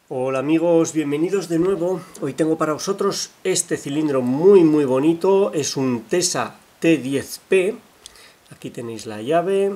Hola amigos, bienvenidos de nuevo. Hoy tengo para vosotros este cilindro muy bonito. Es un Tesa T10P. Aquí tenéis la llave.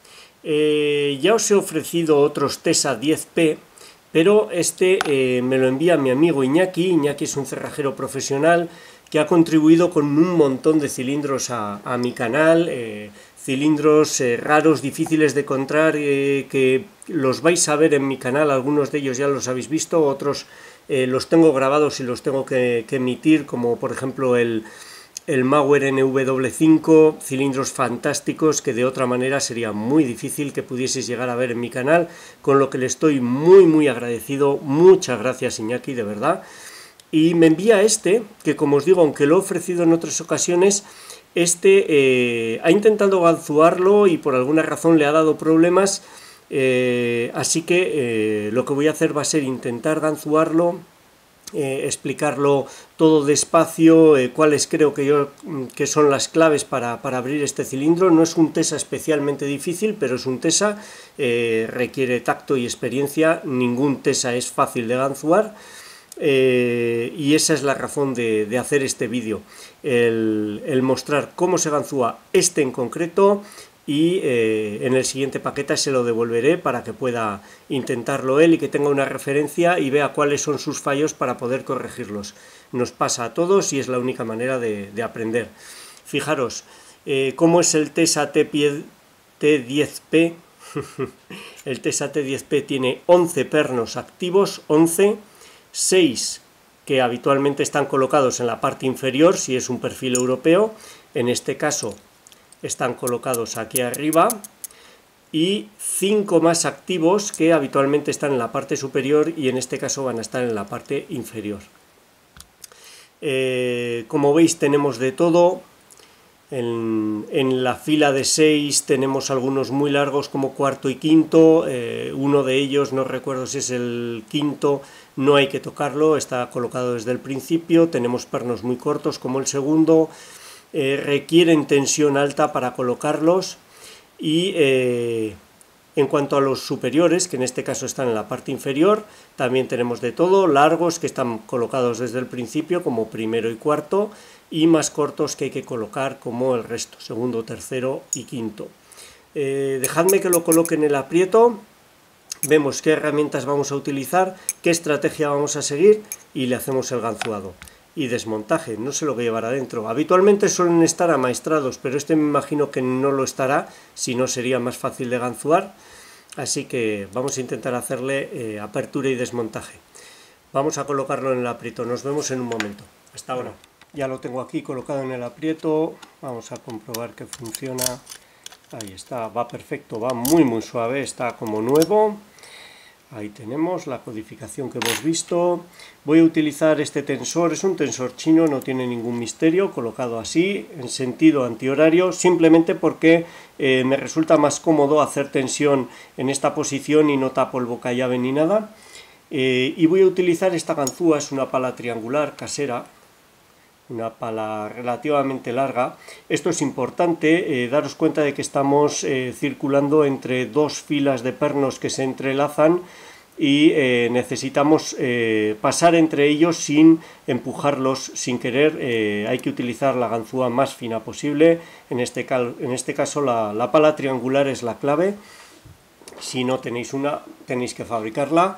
Ya os he ofrecido otros Tesa 10P, pero este me lo envía mi amigo Iñaki. Iñaki es un cerrajero profesional que ha contribuido con un montón de cilindros a mi canal. Cilindros raros, difíciles de encontrar, que los vais a ver en mi canal. Algunos de ellos ya los habéis visto, otros los tengo grabados y los tengo que emitir, como por ejemplo el Mauer NW5, cilindros fantásticos que de otra manera sería muy difícil que pudieseis llegar a ver en mi canal, con lo que le estoy muy agradecido. Muchas gracias, Iñaki, de verdad. Y me envía este, que como os digo, aunque lo he ofrecido en otras ocasiones, ha intentado ganzuarlo y por alguna razón le ha dado problemas, así que lo que voy a hacer va a ser intentar ganzuarlo, explicarlo todo despacio, cuáles creo que son las claves para abrir este cilindro. No es un Tesa especialmente difícil, pero es un Tesa, requiere tacto y experiencia. Ningún Tesa es fácil de ganzuar. Y esa es la razón de hacer este vídeo, el mostrar cómo se ganzúa este en concreto, y en el siguiente paquete se lo devolveré para que pueda intentarlo él y que tenga una referencia y vea cuáles son sus fallos para poder corregirlos. Nos pasa a todos y es la única manera de aprender. Fijaros cómo es el Tesa T10P. El Tesa T10P tiene 11 pernos activos, 11, 6 que habitualmente están colocados en la parte inferior si es un perfil europeo. En este caso están colocados aquí arriba, y 5 más activos que habitualmente están en la parte superior y en este caso van a estar en la parte inferior. Como veis, tenemos de todo. En la fila de 6 tenemos algunos muy largos como cuarto y quinto. Uno de ellos, no recuerdo si es el quinto, no hay que tocarlo, está colocado desde el principio. Tenemos pernos muy cortos como el segundo, requieren tensión alta para colocarlos. Y en cuanto a los superiores, que en este caso están en la parte inferior, también tenemos de todo, largos que están colocados desde el principio como primero y cuarto, y más cortos que hay que colocar como el resto, segundo, tercero y quinto. Dejadme que lo coloque en el aprieto, vemos qué herramientas vamos a utilizar, qué estrategia vamos a seguir y le hacemos el ganzuado. Y desmontaje, no sé lo que llevará dentro. Habitualmente suelen estar amaestrados, pero este me imagino que no lo estará, si no sería más fácil de ganzuar. Así que vamos a intentar hacerle apertura y desmontaje. Vamos a colocarlo en el aprieto, nos vemos en un momento. Hasta ahora. Ya lo tengo aquí colocado en el aprieto, vamos a comprobar que funciona. Ahí está, va perfecto, va muy suave, está como nuevo. Ahí tenemos la codificación que hemos visto. Voy a utilizar este tensor, es un tensor chino, no tiene ningún misterio, colocado así, en sentido antihorario, simplemente porque me resulta más cómodo hacer tensión en esta posición y no tapo el bocallave ni nada. Y voy a utilizar esta ganzúa, es una pala triangular casera, una pala relativamente larga. Esto es importante, daros cuenta de que estamos circulando entre dos filas de pernos que se entrelazan y necesitamos pasar entre ellos sin empujarlos sin querer. Hay que utilizar la ganzúa más fina posible. En este caso la pala triangular es la clave. Si no tenéis una, tenéis que fabricarla.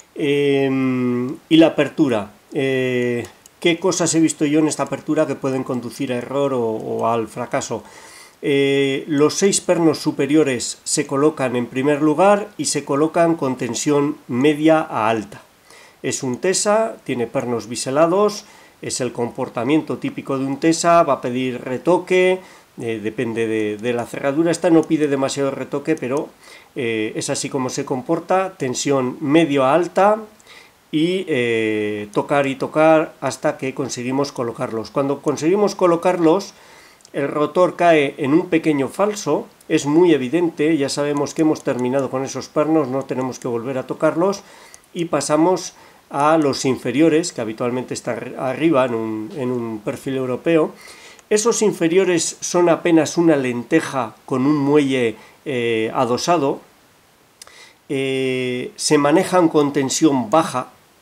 Y la apertura. ¿Qué cosas he visto yo en esta apertura que pueden conducir a error o al fracaso? Los 6 pernos superiores se colocan en primer lugar y se colocan con tensión media a alta. Es un Tesa, tiene pernos biselados, es el comportamiento típico de un Tesa, va a pedir retoque, depende de la cerradura. Esta no pide demasiado retoque, pero es así como se comporta, tensión medio a alta. Y tocar y tocar hasta que conseguimos colocarlos. Cuando conseguimos colocarlos, el rotor cae en un pequeño falso, es muy evidente, ya sabemos que hemos terminado con esos pernos, no tenemos que volver a tocarlos, y pasamos a los inferiores, que habitualmente están arriba en un perfil europeo. Esos inferiores son apenas una lenteja con un muelle adosado. Se manejan con tensión baja,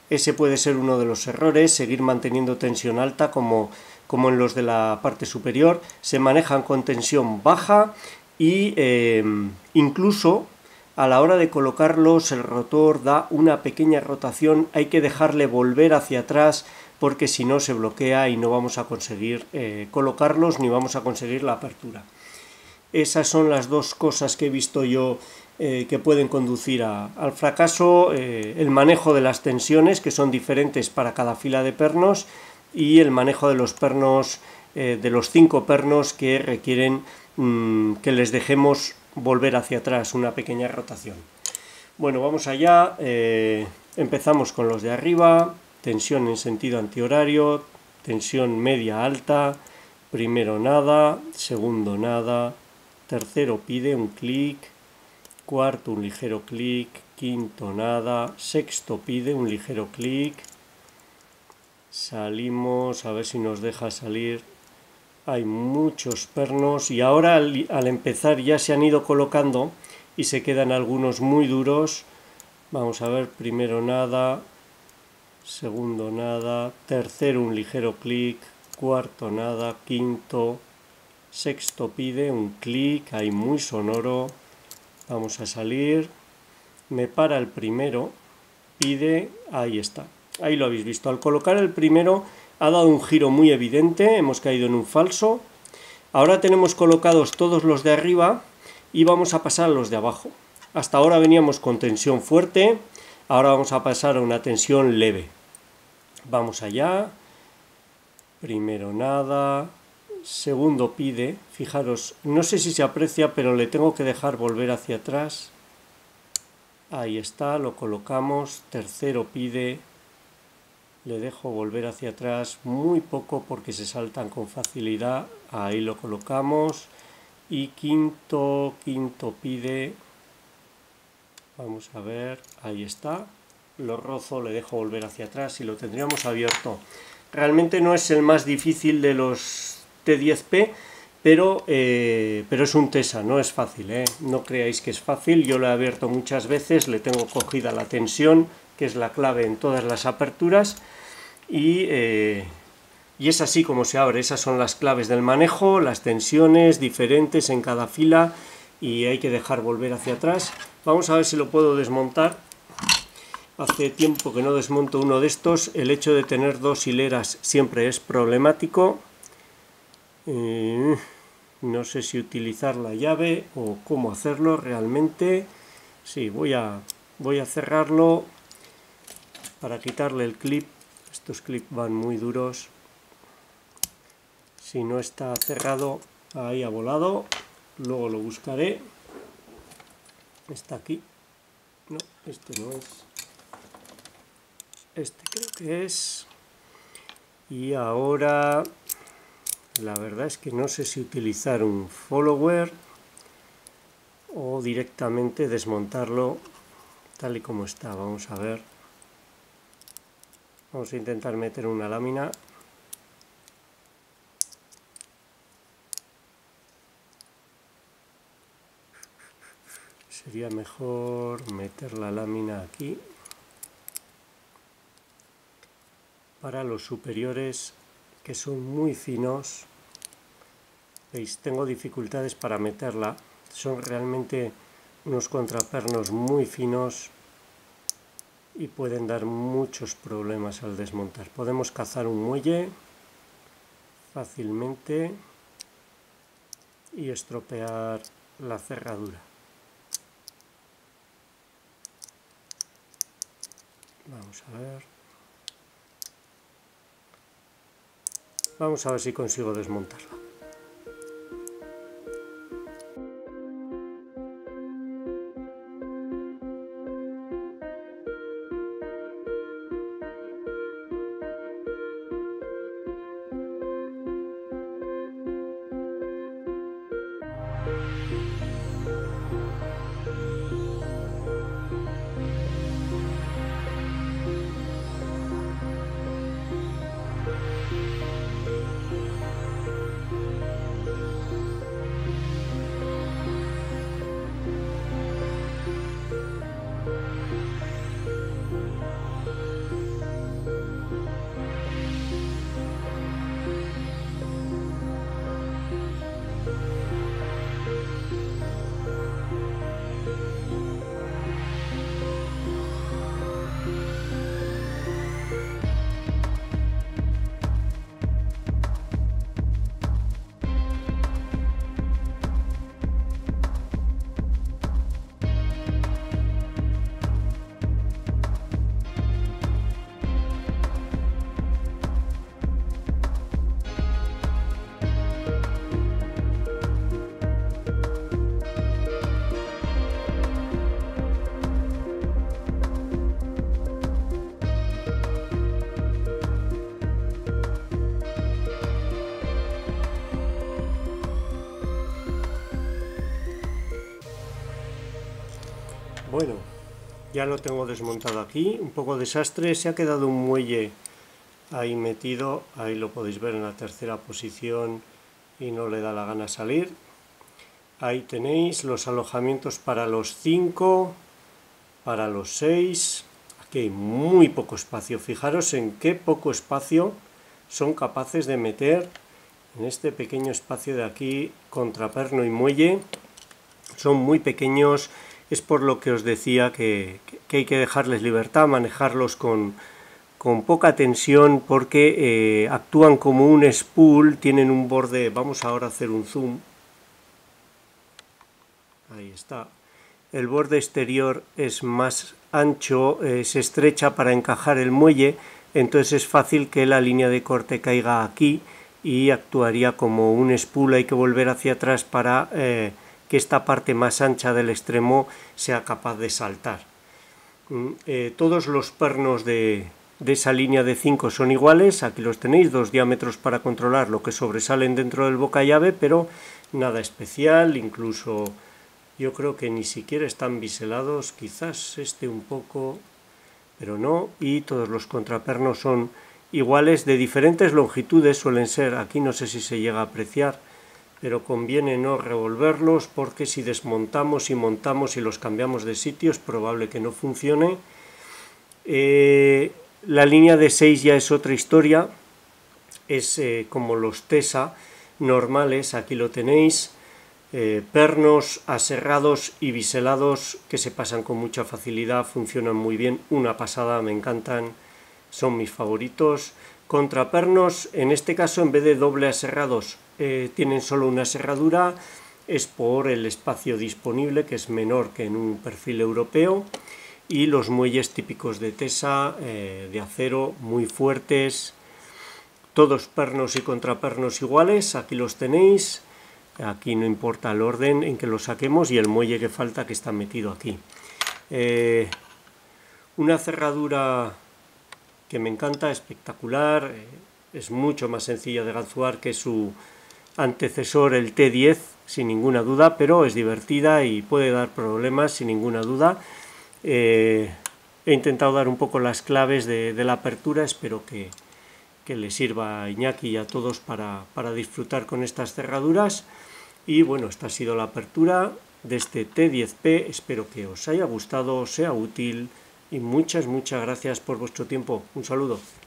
Ese puede ser uno de los errores, seguir manteniendo tensión alta como en los de la parte superior. Se manejan con tensión baja y incluso a la hora de colocarlos el rotor da una pequeña rotación, hay que dejarle volver hacia atrás porque si no se bloquea y no vamos a conseguir colocarlos ni vamos a conseguir la apertura. Esas son las dos cosas que he visto yo que pueden conducir al fracaso: el manejo de las tensiones, que son diferentes para cada fila de pernos, y el manejo de los pernos, de los 5 pernos, que requieren que les dejemos volver hacia atrás, una pequeña rotación. Bueno, vamos allá. Empezamos con los de arriba: tensión en sentido antihorario, tensión media alta, primero nada, segundo nada, tercero pide un clic, cuarto un ligero clic, quinto nada, sexto pide un ligero clic. Salimos, a ver si nos deja salir. Hay muchos pernos y ahora al empezar ya se han ido colocando y se quedan algunos muy duros. Vamos a ver, primero nada, segundo nada, tercero un ligero clic, cuarto nada, quinto, sexto pide un clic, ahí muy sonoro. Vamos a salir, me para el primero, pide, ahí está, ahí lo habéis visto. Al colocar el primero ha dado un giro muy evidente, hemos caído en un falso. Ahora tenemos colocados todos los de arriba y vamos a pasar a los de abajo. Hasta ahora veníamos con tensión fuerte, ahora vamos a pasar a una tensión leve. Vamos allá, primero nada, segundo pide, fijaros, no sé si se aprecia, pero le tengo que dejar volver hacia atrás. Ahí está, lo colocamos, tercero pide, le dejo volver hacia atrás muy poco porque se saltan con facilidad, ahí lo colocamos. Y quinto pide, vamos a ver, ahí está, lo rozo, le dejo volver hacia atrás y lo tendríamos abierto. Realmente no es el más difícil de los T10P, pero es un TESA, no es fácil, no creáis que es fácil. Yo lo he abierto muchas veces, le tengo cogida la tensión, que es la clave en todas las aperturas, y es así como se abre. Esas son las claves del manejo, las tensiones diferentes en cada fila, y hay que dejar volver hacia atrás. Vamos a ver si lo puedo desmontar. Hace tiempo que no desmonto uno de estos. El hecho de tener dos hileras siempre es problemático. No sé si utilizar la llave o cómo hacerlo realmente. Sí, voy a cerrarlo para quitarle el clip. Estos clips van muy duros. Si no está cerrado, ahí ha volado. Luego lo buscaré. Está aquí. No, este no es. Este creo que es. Y ahora, la verdad es que no sé si utilizar un follower o directamente desmontarlo tal y como está. Vamos a ver. Vamos a intentar meter una lámina. Sería mejor meter la lámina aquí. Para los superiores, que son muy finos, veis, tengo dificultades para meterla. Son realmente unos contrapernos muy finos y pueden dar muchos problemas al desmontar. Podemos cazar un muelle fácilmente y estropear la cerradura. Vamos a ver. Vamos a ver si consigo desmontarla. Bueno, ya lo tengo desmontado aquí, un poco desastre, se ha quedado un muelle ahí metido, ahí lo podéis ver en la tercera posición y no le da la gana salir. Ahí tenéis los alojamientos para los 5, para los 6, aquí hay muy poco espacio, fijaros en qué poco espacio son capaces de meter en este pequeño espacio de aquí, contraperno y muelle, son muy pequeños. Es por lo que os decía que hay que dejarles libertad, manejarlos con poca tensión, porque actúan como un spool, tienen un borde, vamos ahora a hacer un zoom, ahí está, el borde exterior es más ancho, se estrecha para encajar el muelle, entonces es fácil que la línea de corte caiga aquí y actuaría como un spool. Hay que volver hacia atrás para que esta parte más ancha del extremo sea capaz de saltar. Todos los pernos de esa línea de 5 son iguales, aquí los tenéis, 2 diámetros para controlar lo que sobresalen dentro del boca llave, pero nada especial, incluso yo creo que ni siquiera están biselados, quizás este un poco, pero no, y todos los contrapernos son iguales, de diferentes longitudes suelen ser, aquí no sé si se llega a apreciar, pero conviene no revolverlos porque si desmontamos y montamos y los cambiamos de sitio es probable que no funcione. La línea de 6 ya es otra historia, es como los TESA normales, aquí lo tenéis, pernos aserrados y biselados que se pasan con mucha facilidad, funcionan muy bien, una pasada, me encantan, son mis favoritos. Contrapernos, en este caso en vez de doble aserrados, tienen solo una aserradura, es por el espacio disponible que es menor que en un perfil europeo, y los muelles típicos de TESA, de acero, muy fuertes, todos pernos y contrapernos iguales, aquí los tenéis, aquí no importa el orden en que lo saquemos y el muelle que falta que está metido aquí. Una cerradura que me encanta, espectacular, es mucho más sencilla de ganzuar que su antecesor el T10, sin ninguna duda, pero es divertida y puede dar problemas sin ninguna duda. He intentado dar un poco las claves de la apertura, espero que le sirva a Iñaki y a todos para disfrutar con estas cerraduras. Y bueno, esta ha sido la apertura de este T10P, espero que os haya gustado, sea útil y muchas gracias por vuestro tiempo. Un saludo.